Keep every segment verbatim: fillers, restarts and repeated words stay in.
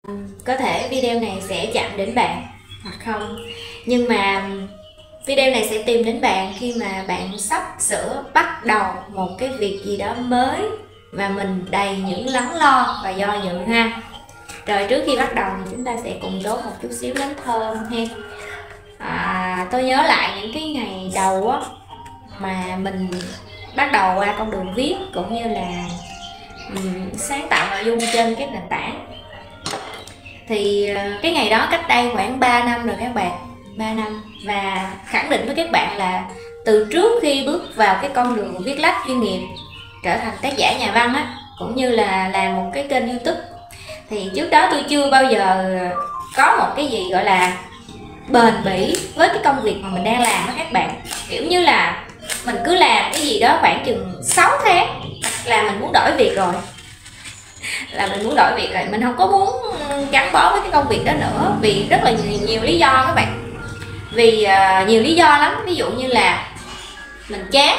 Có thể video này sẽ chạm đến bạn hoặc không, nhưng mà video này sẽ tìm đến bạn khi mà bạn sắp sửa bắt đầu một cái việc gì đó mới và mình đầy những lắng lo và do dự ha. Rồi trước khi bắt đầu thì chúng ta sẽ cùng đốt một chút xíu nến thơm ha. À, tôi nhớ lại những cái ngày đầu á mà mình bắt đầu qua con đường viết cũng như là um, sáng tạo nội dung trên các nền tảng. Thì cái ngày đó cách đây khoảng ba năm rồi các bạn, ba năm. Và khẳng định với các bạn là từ trước khi bước vào cái con đường viết lách chuyên nghiệp, trở thành tác giả nhà văn á, cũng như là làm một cái kênh YouTube, thì trước đó tôi chưa bao giờ có một cái gì gọi là bền bỉ với cái công việc mà mình đang làm đó các bạn. Kiểu như là mình cứ làm cái gì đó khoảng chừng sáu tháng là mình muốn đổi việc rồi là mình muốn đổi việc rồi, mình không có muốn gắn bó với cái công việc đó nữa, vì rất là nhiều, nhiều lý do các bạn. Vì uh, nhiều lý do lắm, ví dụ như là mình chán.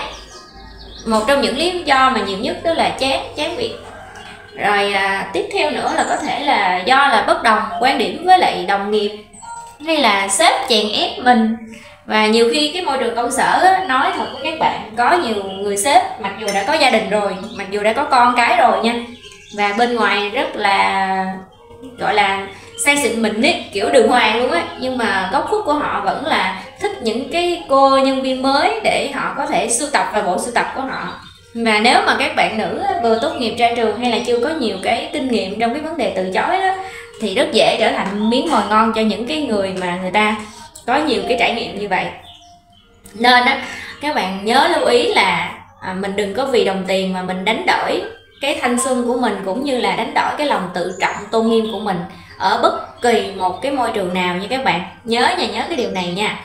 Một trong những lý do mà nhiều nhất đó là chán, chán việc. Rồi uh, tiếp theo nữa là có thể là do là bất đồng quan điểm với lại đồng nghiệp, hay là sếp chèn ép mình. Và nhiều khi cái môi trường công sở á, nói thật với các bạn, có nhiều người sếp mặc dù đã có gia đình rồi, mặc dù đã có con cái rồi nha, và bên ngoài rất là gọi là say xịn mình ấy, kiểu đường hoàng luôn á, nhưng mà góc khuất của họ vẫn là thích những cái cô nhân viên mới để họ có thể sưu tập vào bộ sưu tập của họ. Và nếu mà các bạn nữ vừa tốt nghiệp ra trường hay là chưa có nhiều cái kinh nghiệm trong cái vấn đề từ chối đó, thì rất dễ trở thành miếng mồi ngon cho những cái người mà người ta có nhiều cái trải nghiệm như vậy. Nên á, các bạn nhớ lưu ý là à, mình đừng có vì đồng tiền mà mình đánh đổi cái thanh xuân của mình, cũng như là đánh đổi cái lòng tự trọng tôn nghiêm của mình ở bất kỳ một cái môi trường nào nha các bạn. Nhớ nha, nhớ cái điều này nha.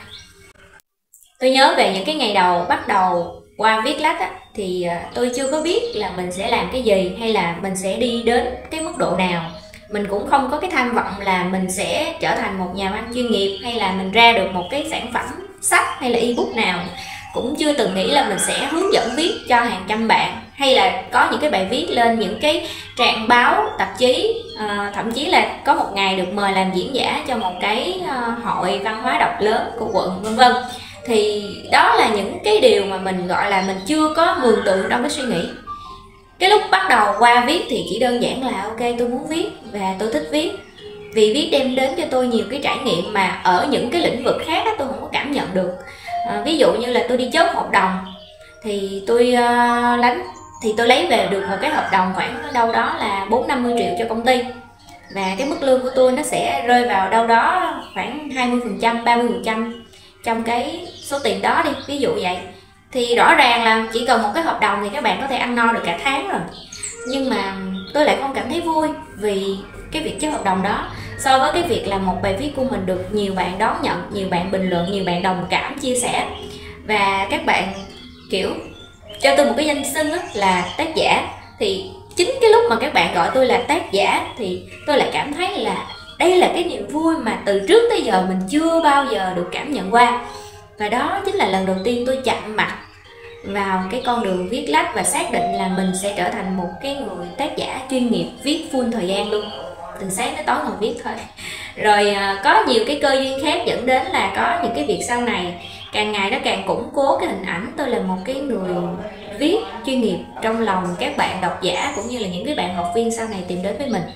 Tôi nhớ về những cái ngày đầu bắt đầu qua viết lách á, thì tôi chưa có biết là mình sẽ làm cái gì hay là mình sẽ đi đến cái mức độ nào. Mình cũng không có cái tham vọng là mình sẽ trở thành một nhà văn chuyên nghiệp, hay là mình ra được một cái sản phẩm sách hay là ebook nào. Cũng chưa từng nghĩ là mình sẽ hướng dẫn viết cho hàng trăm bạn, hay là có những cái bài viết lên những cái trang báo, tạp chí, à, thậm chí là có một ngày được mời làm diễn giả cho một cái uh, hội văn hóa đọc lớn của quận, vân vân. Thì đó là những cái điều mà mình gọi là mình chưa có mường tượng trong cái suy nghĩ. Cái lúc bắt đầu qua viết thì chỉ đơn giản là ok, tôi muốn viết và tôi thích viết, vì viết đem đến cho tôi nhiều cái trải nghiệm mà ở những cái lĩnh vực khác tôi không có cảm nhận được. À, ví dụ như là tôi đi chốt hợp đồng thì tôi uh, lánh thì tôi lấy về được một cái hợp đồng khoảng đâu đó là bốn năm mươi triệu cho công ty, và cái mức lương của tôi nó sẽ rơi vào đâu đó khoảng hai mươi phần trăm, ba mươi phần trăm trong cái số tiền đó đi, ví dụ vậy. Thì rõ ràng là chỉ cần một cái hợp đồng thì các bạn có thể ăn no được cả tháng rồi. Nhưng mà tôi lại không cảm thấy vui vì cái việc chốt hợp đồng đó, so với cái việc là một bài viết của mình được nhiều bạn đón nhận, nhiều bạn bình luận, nhiều bạn đồng cảm, chia sẻ. Và các bạn kiểu cho tôi một cái danh xưng là tác giả. Thì chính cái lúc mà các bạn gọi tôi là tác giả thì tôi lại cảm thấy là đây là cái niềm vui mà từ trước tới giờ mình chưa bao giờ được cảm nhận qua. Và đó chính là lần đầu tiên tôi chạm mặt vào cái con đường viết lách và xác định là mình sẽ trở thành một cái người tác giả chuyên nghiệp viết full thời gian luôn, từ sáng tới tối ngồi viết thôi. Rồi à, có nhiều cái cơ duyên khác dẫn đến là có những cái việc sau này càng ngày nó càng củng cố cái hình ảnh tôi là một cái người viết chuyên nghiệp trong lòng các bạn độc giả, cũng như là những cái bạn học viên sau này tìm đến với mình.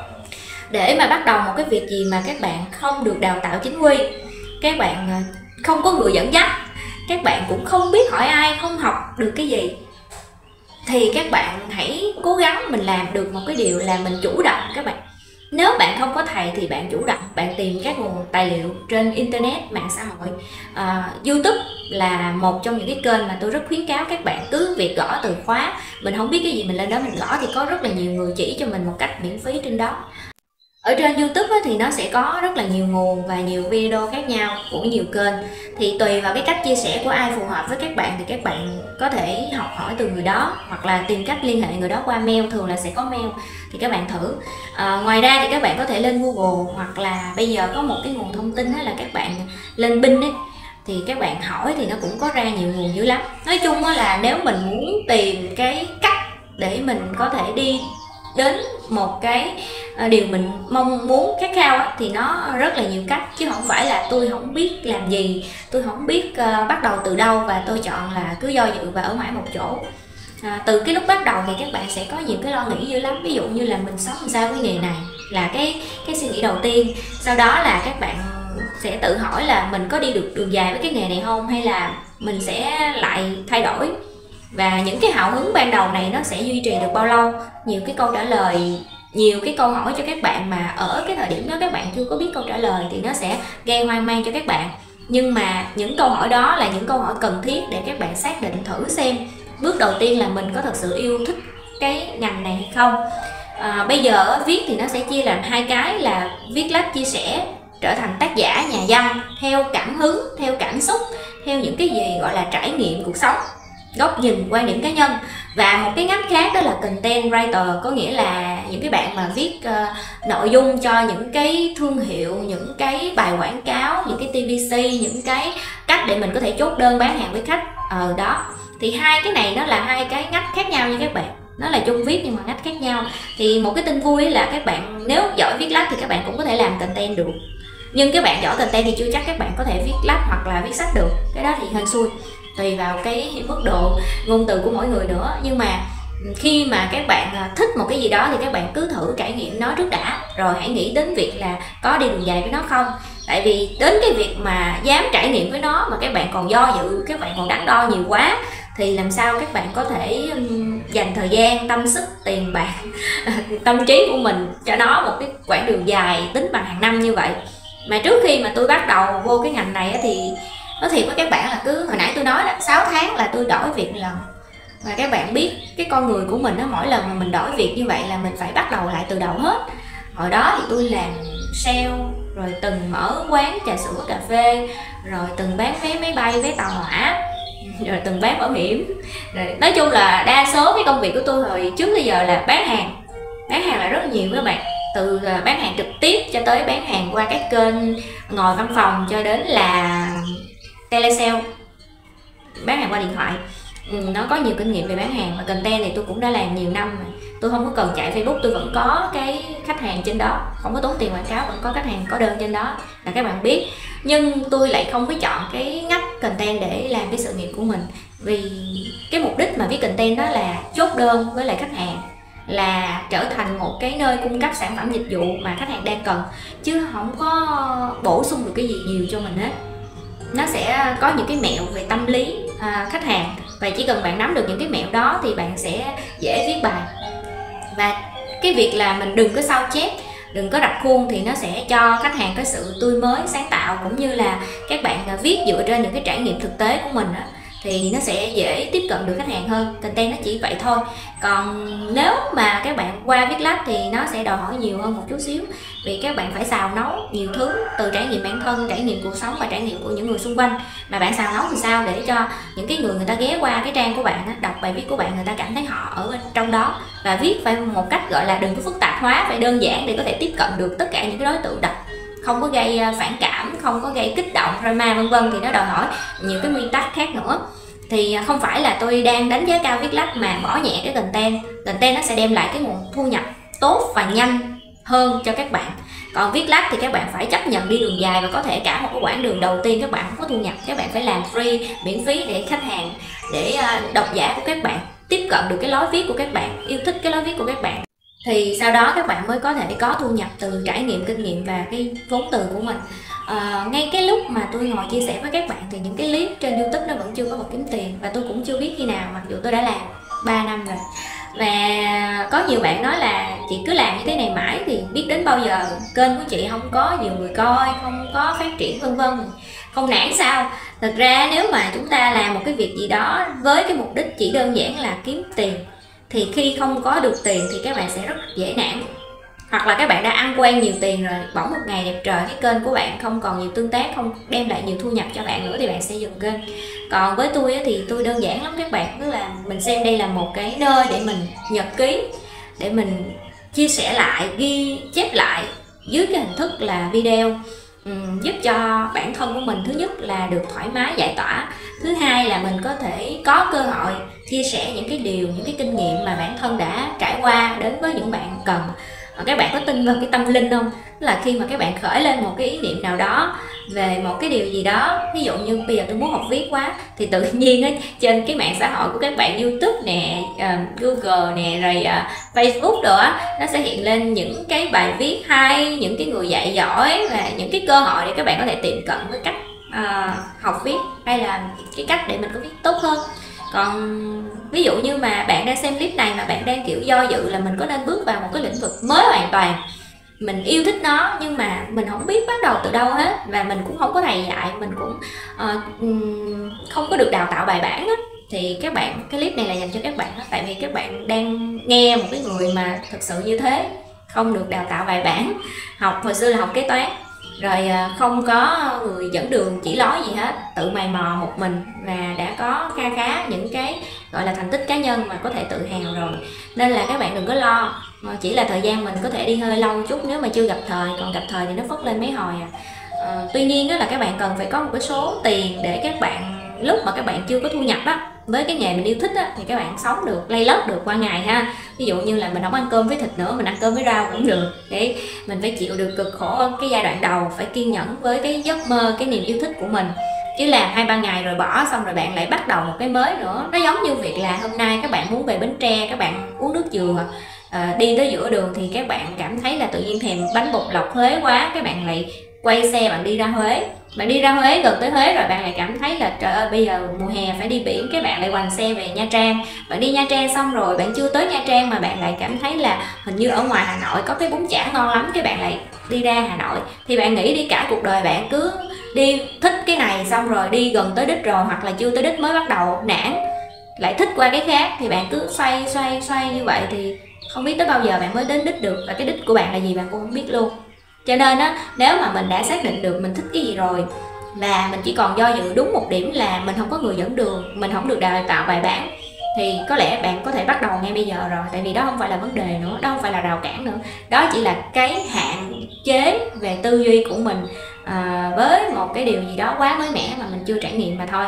Để mà bắt đầu một cái việc gì mà các bạn không được đào tạo chính quy, các bạn không có người dẫn dắt, các bạn cũng không biết hỏi ai, không học được cái gì, thì các bạn hãy cố gắng mình làm được một cái điều là mình chủ động các bạn. Nếu bạn không có thầy thì bạn chủ động, bạn tìm các nguồn tài liệu trên internet, mạng xã hội. à, YouTube là một trong những cái kênh mà tôi rất khuyến cáo các bạn cứ việc gõ từ khóa. Mình không biết cái gì mình lên đó mình gõ thì có rất là nhiều người chỉ cho mình một cách miễn phí trên đó. Ở trên YouTube thì nó sẽ có rất là nhiều nguồn và nhiều video khác nhau của nhiều kênh. Thì tùy vào cái cách chia sẻ của ai phù hợp với các bạn thì các bạn có thể học hỏi từ người đó, hoặc là tìm cách liên hệ người đó qua mail, thường là sẽ có mail thì các bạn thử. À, ngoài ra thì các bạn có thể lên Google, hoặc là bây giờ có một cái nguồn thông tin đó là các bạn lên Bing ấy, thì các bạn hỏi thì nó cũng có ra nhiều nguồn dữ lắm. Nói chung là nếu mình muốn tìm cái cách để mình có thể đi đến một cái điều mình mong muốn khát khao á, thì nó rất là nhiều cách, chứ không phải là tôi không biết làm gì, tôi không biết uh, bắt đầu từ đâu và tôi chọn là cứ do dự và ở mãi một chỗ. À, từ cái lúc bắt đầu thì các bạn sẽ có nhiều cái lo nghĩ dữ lắm, ví dụ như là mình sống làm sao với nghề này là cái cái suy nghĩ đầu tiên. Sau đó là các bạn sẽ tự hỏi là mình có đi được đường dài với cái nghề này không, hay là mình sẽ lại thay đổi. Và những cái hào hứng ban đầu này nó sẽ duy trì được bao lâu? Nhiều cái câu trả lời, nhiều cái câu hỏi cho các bạn mà ở cái thời điểm đó các bạn chưa có biết câu trả lời thì nó sẽ gây hoang mang cho các bạn. Nhưng mà những câu hỏi đó là những câu hỏi cần thiết để các bạn xác định thử xem bước đầu tiên là mình có thật sự yêu thích cái ngành này hay không. À, bây giờ viết thì nó sẽ chia làm hai cái là viết lách chia sẻ, trở thành tác giả nhà văn theo cảm hứng, theo cảm xúc, theo những cái gì gọi là trải nghiệm cuộc sống, góc nhìn, quan điểm cá nhân. Và một cái ngách khác đó là content writer, có nghĩa là những cái bạn mà viết uh, nội dung cho những cái thương hiệu, những cái bài quảng cáo, những cái tê vê xê, những cái cách để mình có thể chốt đơn bán hàng với khách. Ờ đó, thì hai cái này nó là hai cái ngách khác nhau nha các bạn, nó là chung viết nhưng mà ngách khác nhau. Thì một cái tin vui là các bạn nếu giỏi viết lách thì các bạn cũng có thể làm content được, nhưng các bạn giỏi content thì chưa chắc các bạn có thể viết lách hoặc là viết sách được, cái đó thì hên xui, tùy vào cái mức độ ngôn từ của mỗi người nữa. Nhưng mà khi mà các bạn thích một cái gì đó thì các bạn cứ thử trải nghiệm nó trước đã, rồi hãy nghĩ đến việc là có đi đường dài với nó không. Tại vì đến cái việc mà dám trải nghiệm với nó mà các bạn còn do dự, các bạn còn đắn đo nhiều quá thì làm sao các bạn có thể dành thời gian, tâm sức, tiền bạc, tâm trí của mình cho nó một cái quãng đường dài tính bằng hàng năm như vậy. Mà trước khi mà tôi bắt đầu vô cái ngành này thì nói thiệt với các bạn là cứ hồi nãy tôi nói là sáu tháng là tôi đổi việc một lần. Và các bạn biết cái con người của mình đó, mỗi lần mà mình đổi việc như vậy là mình phải bắt đầu lại từ đầu hết. Hồi đó thì tôi làm sale, rồi từng mở quán trà sữa cà phê, rồi từng bán vé máy bay, vé tàu hỏa, rồi từng bán bảo hiểm. Rồi nói chung là đa số cái công việc của tôi hồi trước tới giờ là bán hàng. Bán hàng là rất là nhiều các bạn, từ bán hàng trực tiếp cho tới bán hàng qua các kênh ngồi văn phòng, cho đến là telesale, bán hàng qua điện thoại. Ừ, nó có nhiều kinh nghiệm về bán hàng. Và content thì tôi cũng đã làm nhiều năm rồi, tôi không có cần chạy Facebook, tôi vẫn có cái khách hàng trên đó, không có tốn tiền quảng cáo, vẫn có khách hàng có đơn trên đó là các bạn biết. Nhưng tôi lại không có chọn cái ngách content để làm cái sự nghiệp của mình, vì cái mục đích mà viết content đó là chốt đơn với lại khách hàng, là trở thành một cái nơi cung cấp sản phẩm dịch vụ mà khách hàng đang cần, chứ không có bổ sung được cái gì nhiều cho mình hết. Nó sẽ có những cái mẹo về tâm lý à, khách hàng, và chỉ cần bạn nắm được những cái mẹo đó thì bạn sẽ dễ viết bài. Và cái việc là mình đừng có sao chép, đừng có rập khuôn thì nó sẽ cho khách hàng có sự tươi mới, sáng tạo, cũng như là các bạn viết dựa trên những cái trải nghiệm thực tế của mình đó, thì nó sẽ dễ tiếp cận được khách hàng hơn. Content nó chỉ vậy thôi. Còn nếu mà các bạn qua viết lách thì nó sẽ đòi hỏi nhiều hơn một chút xíu, vì các bạn phải xào nấu nhiều thứ, từ trải nghiệm bản thân, trải nghiệm cuộc sống và trải nghiệm của những người xung quanh. Mà bạn xào nấu thì sao để cho những cái người người ta ghé qua cái trang của bạn đó, đọc bài viết của bạn, người ta cảm thấy họ ở bên trong đó. Và viết phải một cách gọi là đừng có phức tạp hóa, phải đơn giản để có thể tiếp cận được tất cả những cái đối tượng đọc, không có gây phản cảm, không có gây kích động, drama vân vân, thì nó đòi hỏi nhiều cái nguyên tắc khác nữa. Thì không phải là tôi đang đánh giá cao viết lách mà bỏ nhẹ cái content. Content nó sẽ đem lại cái nguồn thu nhập tốt và nhanh hơn cho các bạn. Còn viết lách thì các bạn phải chấp nhận đi đường dài, và có thể cả một cái quãng đường đầu tiên các bạn không có thu nhập, các bạn phải làm free, miễn phí để khách hàng, để độc giả của các bạn tiếp cận được cái lối viết của các bạn, yêu thích cái lối viết của các bạn. Thì sau đó các bạn mới có thể có thu nhập từ trải nghiệm, kinh nghiệm và cái vốn từ của mình. À, ngay cái lúc mà tôi ngồi chia sẻ với các bạn thì những cái clip trên YouTube nó vẫn chưa có một kiếm tiền, và tôi cũng chưa biết khi nào, mặc dù tôi đã làm ba năm rồi. Và có nhiều bạn nói là chị cứ làm như thế này mãi thì biết đến bao giờ, kênh của chị không có nhiều người coi, không có phát triển vân vân, không nản sao? Thật ra nếu mà chúng ta làm một cái việc gì đó với cái mục đích chỉ đơn giản là kiếm tiền, thì khi không có được tiền thì các bạn sẽ rất dễ nản. Hoặc là các bạn đã ăn quen nhiều tiền rồi, bỗng một ngày đẹp trời cái kênh của bạn không còn nhiều tương tác, không đem lại nhiều thu nhập cho bạn nữa, thì bạn sẽ dừng kênh. Còn với tôi thì tôi đơn giản lắm các bạn, tức là mình xem đây là một cái nơi để mình nhật ký, để mình chia sẻ lại, ghi chép lại dưới cái hình thức là video, um, giúp cho bản thân của mình thứ nhất là được thoải mái giải tỏa, thứ hai là mình có thể có cơ hội chia sẻ những cái điều, những cái kinh nghiệm mà bản thân đã trải qua đến với những bạn cần. Các bạn có tin vào cái tâm linh không? Tức là khi mà các bạn khởi lên một cái ý niệm nào đó về một cái điều gì đó, ví dụ như bây giờ tôi muốn học viết quá, thì tự nhiên á trên cái mạng xã hội của các bạn, YouTube nè, uh, Google nè, rồi uh, Facebook đồ á, nó sẽ hiện lên những cái bài viết hay, những cái người dạy giỏi và những cái cơ hội để các bạn có thể tiệm cận với cách uh, học viết, hay là cái cách để mình có viết tốt hơn. Còn ví dụ như mà bạn đang xem clip này mà bạn đang kiểu do dự là mình có nên bước vào một cái lĩnh vực mới hoàn toàn, mình yêu thích nó nhưng mà mình không biết bắt đầu từ đâu hết, và mình cũng không có thầy dạy, mình cũng uh, không có được đào tạo bài bản á, thì các bạn, cái clip này là dành cho các bạn đó. Tại vì các bạn đang nghe một cái người mà thực sự như thế, không được đào tạo bài bản, học hồi xưa là học kế toán, rồi không có người dẫn đường chỉ lối gì hết, tự mày mò một mình và đã có kha khá những cái gọi là thành tích cá nhân mà có thể tự hào rồi. Nên là các bạn đừng có lo, chỉ là thời gian mình có thể đi hơi lâu chút nếu mà chưa gặp thời, còn gặp thời thì nó phất lên mấy hồi à. À, tuy nhiên đó là các bạn cần phải có một cái số tiền để các bạn lúc mà các bạn chưa có thu nhập đó, với cái nghề mình yêu thích á, thì các bạn sống được, lay lất được qua ngày ha. Ví dụ như là mình không ăn cơm với thịt nữa, mình ăn cơm với rau cũng được. Để mình phải chịu được cực khổ cái giai đoạn đầu, phải kiên nhẫn với cái giấc mơ, cái niềm yêu thích của mình. Chứ làm hai ba ngày rồi bỏ, xong rồi bạn lại bắt đầu một cái mới nữa. Nó giống như việc là hôm nay các bạn muốn về Bến Tre, các bạn uống nước dừa, à, đi tới giữa đường thì các bạn cảm thấy là tự nhiên thèm bánh bột lọc Huế quá, các bạn lại quay xe bạn đi ra Huế. Bạn đi ra Huế, gần tới Huế rồi bạn lại cảm thấy là trời ơi bây giờ mùa hè phải đi biển, cái bạn lại hoành xe về Nha Trang. Bạn đi Nha Trang xong rồi bạn chưa tới Nha Trang mà bạn lại cảm thấy là hình như ở ngoài Hà Nội có cái bún chả ngon lắm, cái bạn lại đi ra Hà Nội. Thì bạn nghĩ đi cả cuộc đời bạn cứ đi thích cái này xong rồi đi gần tới đích rồi, hoặc là chưa tới đích mới bắt đầu nản, lại thích qua cái khác, thì bạn cứ xoay xoay xoay như vậy thì không biết tới bao giờ bạn mới đến đích được, và cái đích của bạn là gì bạn cũng không biết luôn. Cho nên á, nếu mà mình đã xác định được mình thích cái gì rồi và mình chỉ còn do dự đúng một điểm là mình không có người dẫn đường, mình không được đào tạo bài bản, thì có lẽ bạn có thể bắt đầu ngay bây giờ rồi. Tại vì đó không phải là vấn đề nữa, đó không phải là rào cản nữa, đó chỉ là cái hạn chế về tư duy của mình à, với một cái điều gì đó quá mới mẻ mà mình chưa trải nghiệm mà thôi.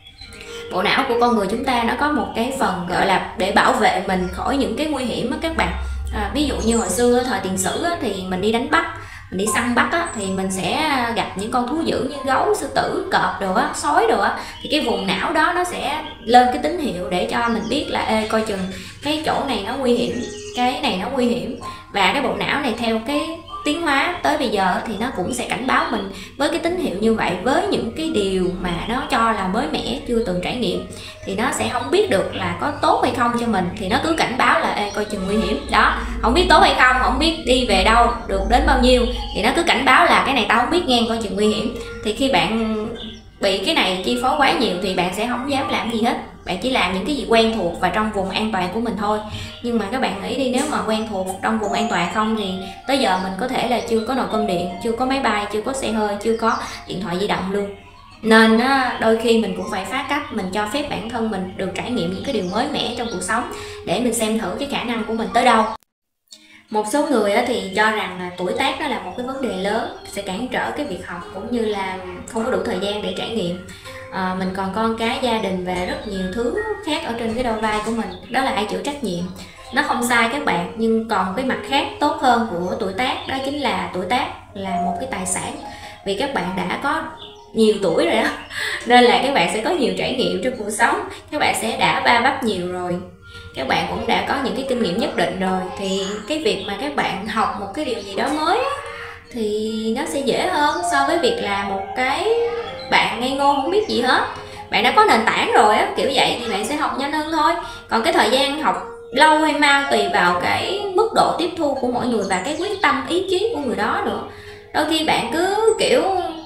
Bộ não của con người chúng ta nó có một cái phần gọi là để bảo vệ mình khỏi những cái nguy hiểm á các bạn. À, ví dụ như hồi xưa thời tiền sử á, thì mình đi đánh bắt, mình đi săn bắt á, thì mình sẽ gặp những con thú dữ như gấu, sư tử, cọp đồ á, sói đồ á, thì cái vùng não đó nó sẽ lên cái tín hiệu để cho mình biết là ê coi chừng cái chỗ này nó nguy hiểm, cái này nó nguy hiểm. Và cái bộ não này theo cái tiến hóa tới bây giờ thì nó cũng sẽ cảnh báo mình với cái tín hiệu như vậy, với những cái điều mà nó cho là mới mẻ, chưa từng trải nghiệm, thì nó sẽ không biết được là có tốt hay không cho mình, thì nó cứ cảnh báo là ê coi chừng nguy hiểm đó, không biết tốt hay không, không biết đi về đâu, được đến bao nhiêu, thì nó cứ cảnh báo là cái này tao không biết nghe, coi chừng nguy hiểm. Thì khi bạn bị cái này chi phối quá nhiều thì bạn sẽ không dám làm gì hết, bạn chỉ làm những cái gì quen thuộc và trong vùng an toàn của mình thôi. Nhưng mà các bạn nghĩ đi, nếu mà quen thuộc trong vùng an toàn không thì tới giờ mình có thể là chưa có nồi cơm điện, chưa có máy bay, chưa có xe hơi, chưa có điện thoại di động luôn. Nên á, đôi khi mình cũng phải phá cách, mình cho phép bản thân mình được trải nghiệm những cái điều mới mẻ trong cuộc sống để mình xem thử cái khả năng của mình tới đâu. Một số người thì cho rằng là tuổi tác đó là một cái vấn đề lớn, sẽ cản trở cái việc học cũng như là không có đủ thời gian để trải nghiệm. À, mình còn con cái, gia đình và rất nhiều thứ khác ở trên cái đôi vai của mình, đó là ai chịu trách nhiệm. Nó không sai các bạn, nhưng còn cái mặt khác tốt hơn của tuổi tác, đó chính là tuổi tác là một cái tài sản. Vì các bạn đã có nhiều tuổi rồi đó, nên là các bạn sẽ có nhiều trải nghiệm trong cuộc sống, các bạn sẽ đã va vấp nhiều rồi, các bạn cũng đã có những cái kinh nghiệm nhất định rồi, thì cái việc mà các bạn học một cái điều gì đó mới thì nó sẽ dễ hơn so với việc là một cái bạn ngây ngô không biết gì hết. Bạn đã có nền tảng rồi á, kiểu vậy thì bạn sẽ học nhanh hơn thôi. Còn cái thời gian học lâu hay mau tùy vào cái mức độ tiếp thu của mỗi người và cái quyết tâm ý chí của người đó nữa. Đôi khi bạn cứ kiểu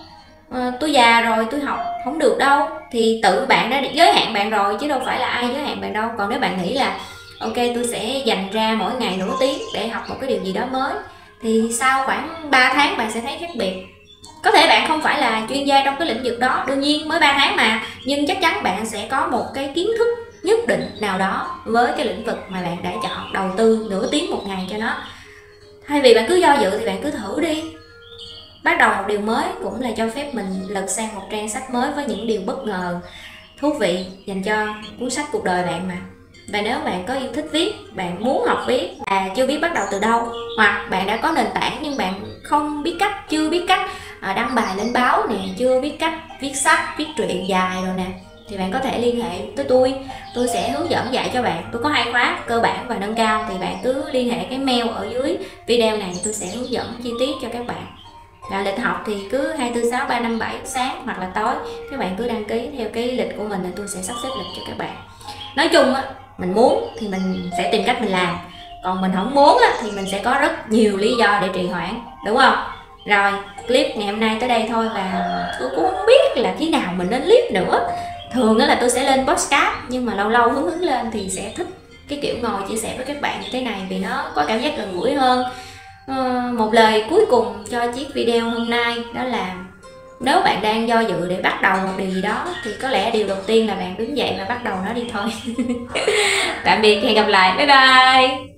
à, tôi già rồi tôi học không được đâu, thì tự bạn đã giới hạn bạn rồi chứ đâu phải là ai giới hạn bạn đâu. Còn nếu bạn nghĩ là ok tôi sẽ dành ra mỗi ngày nửa tiếng để học một cái điều gì đó mới, thì sau khoảng ba tháng bạn sẽ thấy khác biệt. Có thể bạn không phải là chuyên gia trong cái lĩnh vực đó, đương nhiên mới ba tháng mà, nhưng chắc chắn bạn sẽ có một cái kiến thức nhất định nào đó với cái lĩnh vực mà bạn đã chọn, đầu tư nửa tiếng một ngày cho nó. Thay vì bạn cứ do dự thì bạn cứ thử đi. Bắt đầu một điều mới cũng là cho phép mình lật sang một trang sách mới với những điều bất ngờ, thú vị dành cho cuốn sách cuộc đời bạn mà. Và nếu bạn có yêu thích viết, bạn muốn học viết à chưa biết bắt đầu từ đâu, hoặc bạn đã có nền tảng nhưng bạn không biết cách, chưa biết cách à, đăng bài lên báo nè, chưa biết cách viết sách, viết truyện dài rồi nè, thì bạn có thể liên hệ tới tôi. Tôi sẽ hướng dẫn dạy cho bạn. Tôi có hai khóa cơ bản và nâng cao, thì bạn cứ liên hệ cái mail ở dưới video này, tôi sẽ hướng dẫn chi tiết cho các bạn. Và lịch học thì cứ hai tư sáu ba năm bảy sáng hoặc là tối, các bạn cứ đăng ký theo cái lịch của mình là tôi sẽ sắp xếp lịch cho các bạn. Nói chung á, mình muốn thì mình sẽ tìm cách mình làm, còn mình không muốn á, thì mình sẽ có rất nhiều lý do để trì hoãn, đúng không? Rồi, clip ngày hôm nay tới đây thôi, và tôi cũng không biết là khi nào mình lên clip nữa. Thường đó là tôi sẽ lên podcast, nhưng mà lâu lâu hứng hứng lên thì sẽ thích cái kiểu ngồi chia sẻ với các bạn như thế này, vì nó có cảm giác gần gũi hơn. Ờ, một lời cuối cùng cho chiếc video hôm nay đó là nếu bạn đang do dự để bắt đầu một điều gì đó thì có lẽ điều đầu tiên là bạn đứng dậy và bắt đầu nó đi thôi. Tạm biệt, hẹn gặp lại, bye bye.